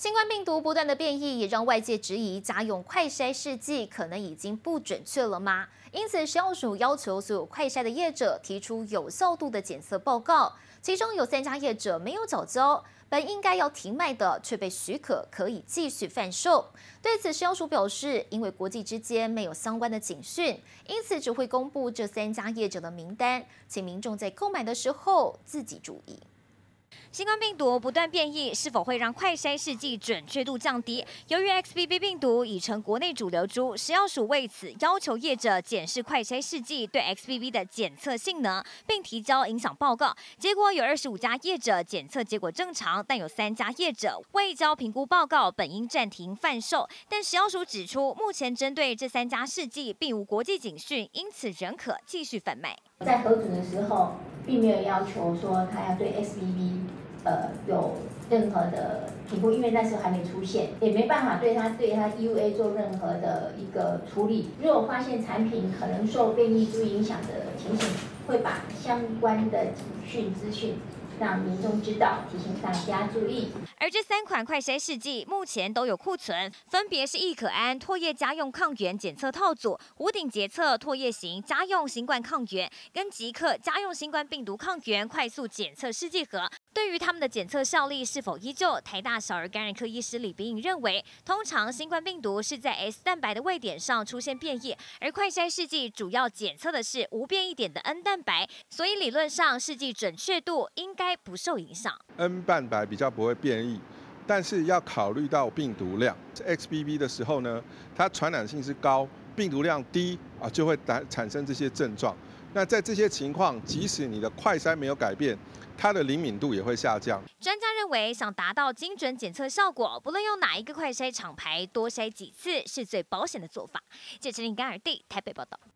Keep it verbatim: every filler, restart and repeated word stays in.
新冠病毒不断的变异，也让外界质疑家用快筛试剂可能已经不准确了吗？因此，食药署要求所有快筛的业者提出有效度的检测报告。其中有三家业者没有缴交，本应该要停卖的，却被许可可以继续贩售。对此，食药署表示，因为国际之间没有相关的警讯，因此只会公布这三家业者的名单，请民众在购买的时候自己注意。 新冠病毒不断变异，是否会让快筛试剂准确度降低？由于 X B B 病毒已成国内主流株，食药署为此要求业者检视快筛试剂对 X B B 的检测性能，并提交影响报告。结果有二十五家业者检测结果正常，但有三家业者未交评估报告，本应暂停贩售。但食药署指出，目前针对这三家试剂并无国际警讯，因此仍可继续贩卖。 在核准的时候，并没有要求说他要对 X B B。 呃，有任何的评估，因为那时候还没出现，也没办法对它对它 E U A 做任何的一个处理。如果发现产品可能受变异株影响的情形，会把相关的警讯资讯让民众知道，提醒大家注意。 而这三款快筛试剂目前都有库存，分别是易可安唾液家用抗原检测套组、无顶捷测唾液型家用新冠抗原，跟极客家用新冠病毒抗原快速检测试剂盒。 对于他们的检测效力是否依旧，台大小儿感染科医师李秉颖认为，通常新冠病毒是在 S 蛋白的位点上出现变异，而快筛试剂主要检测的是无变异点的 N 蛋白，所以理论上试剂准确度应该不受影响。 N 蛋白比较不会变异，但是要考虑到病毒量。X B B 的时候呢，它传染性是高，病毒量低啊，就会产生这些症状。那在这些情况，即使你的快筛没有改变， 它的灵敏度也会下降。 专家认为，想达到精准检测效果，不论用哪一个快筛厂牌，多筛几次是最保险的做法。记者林甘尔蒂台北报道。